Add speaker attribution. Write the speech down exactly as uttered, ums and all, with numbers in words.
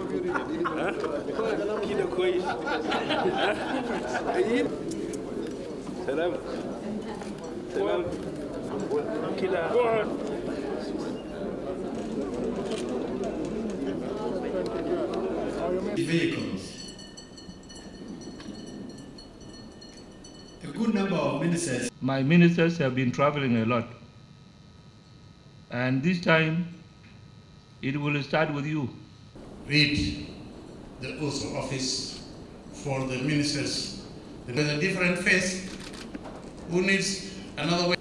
Speaker 1: كده كويس. سلام. سلام. كده.
Speaker 2: Vehicles. A good number of ministers.
Speaker 3: My ministers have been traveling a lot. And this time, it will start with you.
Speaker 2: Read the oath of office for the ministers. There's a different face who needs another way.